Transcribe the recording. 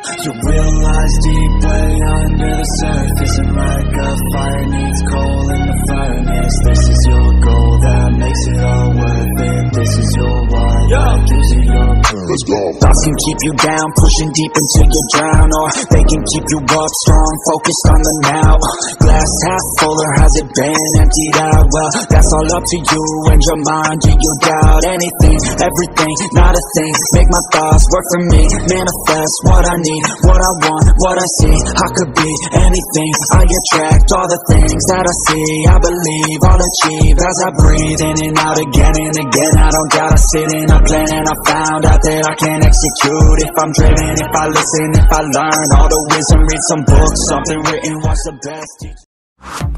You realize deep way under the surface, and like a fire needs coal in the furnace. This is your goal that makes it all worth it. This is your why, that gives you your purpose. Let's go. Thoughts can keep you down, pushing deep until you drown, or they can keep you up strong, focused on the now. Glass half full, or has it been emptied out? Well, that's all up to you and your mind. Do you doubt anything, everything, not a thing? Make my thoughts work for me, manifest what I need, what I want, what I see. I could be anything, I attract all the things that I see. I believe I'll achieve as I breathe in and out again and again. I don't doubt, I sit in a plan and I found out that I can execute if I'm driven, if I listen, if I learn all the wisdom. Read some books, something written, watch the best teach.